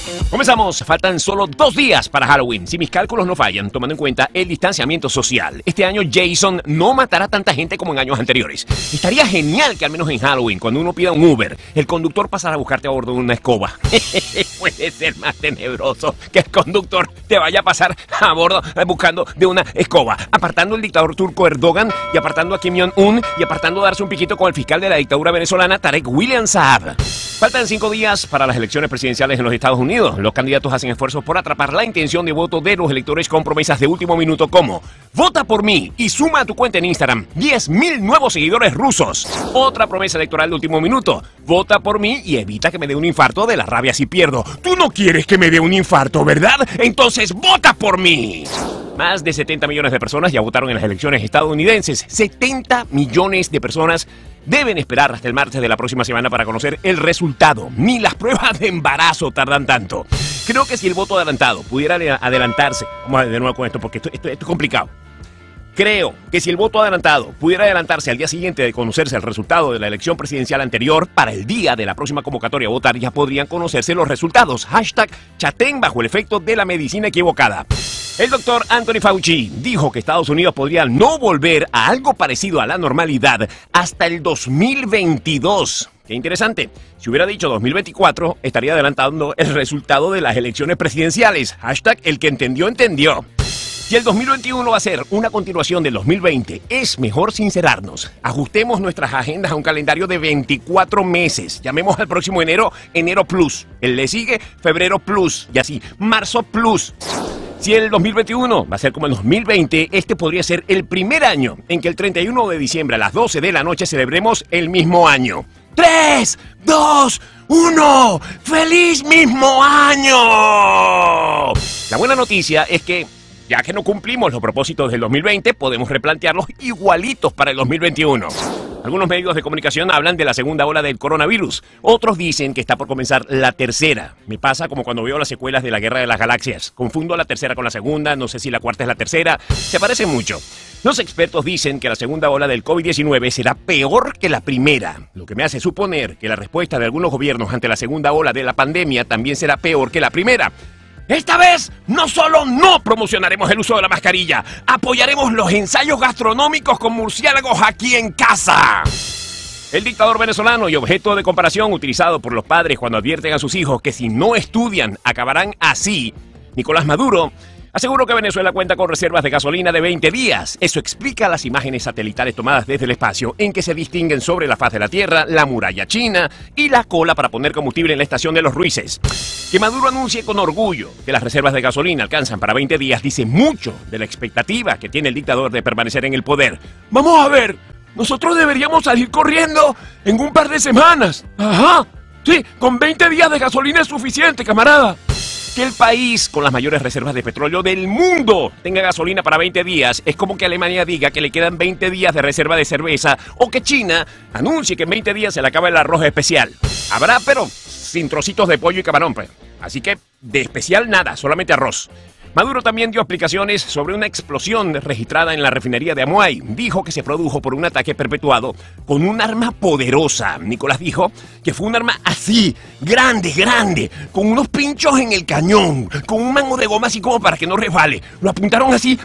Comenzamos, faltan solo 2 días para Halloween. Si mis cálculos no fallan, tomando en cuenta el distanciamiento social, este año Jason no matará tanta gente como en años anteriores. Estaría genial que al menos en Halloween, cuando uno pida un Uber, el conductor pasara a buscarte a bordo de una escoba. Puede ser más tenebroso que el conductor te vaya a pasar a bordo buscando de una escoba, apartando al dictador turco Erdogan y apartando a Kim Jong-un y apartando a darse un piquito con el fiscal de la dictadura venezolana, Tarek William Saab. Faltan 5 días para las elecciones presidenciales en los Estados Unidos. Los candidatos hacen esfuerzos por atrapar la intención de voto de los electores con promesas de último minuto como vota por mí y suma a tu cuenta en Instagram 10.000 nuevos seguidores rusos. Otra promesa electoral de último minuto, vota por mí y evita que me dé un infarto de la rabia si pierdo. Tú no quieres que me dé un infarto, ¿verdad? Entonces vota por mí. Más de 70 millones de personas ya votaron en las elecciones estadounidenses. 70 millones de personas deben esperar hasta el martes de la próxima semana para conocer el resultado. Ni las pruebas de embarazo tardan tanto. Creo que si el voto adelantado pudiera adelantarse, vamos a ver de nuevo con esto porque esto es complicado. Creo que si el voto adelantado pudiera adelantarse al día siguiente de conocerse el resultado de la elección presidencial anterior, para el día de la próxima convocatoria a votar ya podrían conocerse los resultados. #chaten bajo el efecto de la medicina equivocada. El doctor Anthony Fauci dijo que Estados Unidos podría no volver a algo parecido a la normalidad hasta el 2022. Qué interesante. Si hubiera dicho 2024, estaría adelantando el resultado de las elecciones presidenciales. #el que entendió, entendió. Si el 2021 va a ser una continuación del 2020, es mejor sincerarnos. Ajustemos nuestras agendas a un calendario de 24 meses. Llamemos al próximo enero, enero plus. El le sigue, febrero plus. Y así, marzo plus. Si el 2021 va a ser como el 2020, este podría ser el primer año en que el 31 de diciembre a las 12 de la noche celebremos el mismo año. 3, 2, 1, ¡feliz mismo año! La buena noticia es que, ya que no cumplimos los propósitos del 2020, podemos replantearlos igualitos para el 2021. Algunos medios de comunicación hablan de la segunda ola del coronavirus. Otros dicen que está por comenzar la tercera. Me pasa como cuando veo las secuelas de la Guerra de las Galaxias. Confundo la tercera con la segunda, no sé si la cuarta es la tercera. Se parecen mucho. Los expertos dicen que la segunda ola del COVID-19 será peor que la primera, lo que me hace suponer que la respuesta de algunos gobiernos ante la segunda ola de la pandemia también será peor que la primera. Esta vez no solo no promocionaremos el uso de la mascarilla, apoyaremos los ensayos gastronómicos con murciélagos aquí en casa. El dictador venezolano y objeto de comparación utilizado por los padres cuando advierten a sus hijos que si no estudian acabarán así, Nicolás Maduro, aseguró que Venezuela cuenta con reservas de gasolina de 20 días. Eso explica las imágenes satelitales tomadas desde el espacio en que se distinguen sobre la faz de la Tierra la muralla china y la cola para poner combustible en la estación de los Ruices. Que Maduro anuncie con orgullo que las reservas de gasolina alcanzan para 20 días dice mucho de la expectativa que tiene el dictador de permanecer en el poder. Vamos a ver, nosotros deberíamos salir corriendo en un par de semanas. Ajá, sí, con 20 días de gasolina es suficiente, camarada. Que el país con las mayores reservas de petróleo del mundo tenga gasolina para 20 días es como que Alemania diga que le quedan 20 días de reserva de cerveza o que China anuncie que en 20 días se le acaba el arroz especial. Habrá, pero sin trocitos de pollo y camarón, pues. Así que de especial nada, solamente arroz. Maduro también dio explicaciones sobre una explosión registrada en la refinería de Amuay. Dijo que se produjo por un ataque perpetuado con un arma poderosa. Nicolás dijo que fue un arma así, grande, con unos pinchos en el cañón, con un mango de goma así como para que no resbale. Lo apuntaron así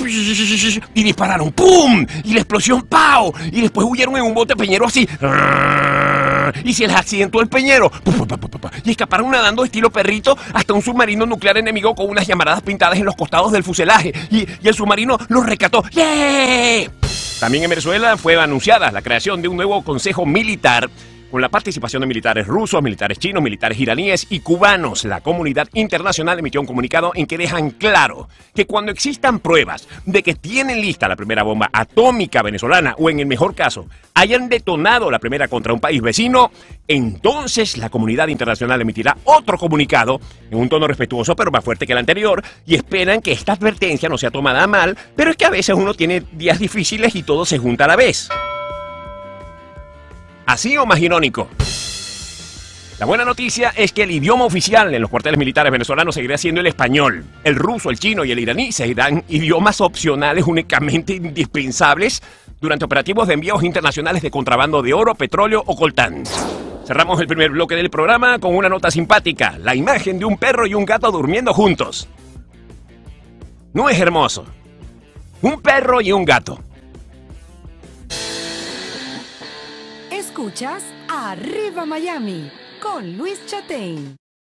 y dispararon, ¡pum! Y la explosión, ¡pau! Y después huyeron en un bote peñero así. Y se les accidentó el peñero y escaparon nadando estilo perrito hasta un submarino nuclear enemigo con unas llamaradas pintadas en los costados del fuselaje y el submarino los rescató. ¡Yeah! También en Venezuela fue anunciada la creación de un nuevo consejo militar con la participación de militares rusos, militares chinos, militares iraníes y cubanos. La comunidad internacional emitió un comunicado en que dejan claro que cuando existan pruebas de que tienen lista la primera bomba atómica venezolana o en el mejor caso hayan detonado la primera contra un país vecino, entonces la comunidad internacional emitirá otro comunicado en un tono respetuoso pero más fuerte que el anterior y esperan que esta advertencia no sea tomada a mal, pero es que a veces uno tiene días difíciles y todo se junta a la vez. ¿Así o más irónico? La buena noticia es que el idioma oficial en los cuarteles militares venezolanos seguirá siendo el español. El ruso, el chino y el iraní serán idiomas opcionales únicamente indispensables durante operativos de envíos internacionales de contrabando de oro, petróleo o coltán. Cerramos el primer bloque del programa con una nota simpática, la imagen de un perro y un gato durmiendo juntos. ¿No es hermoso? Un perro y un gato. Escuchas Arriba Miami con Luis Chatein.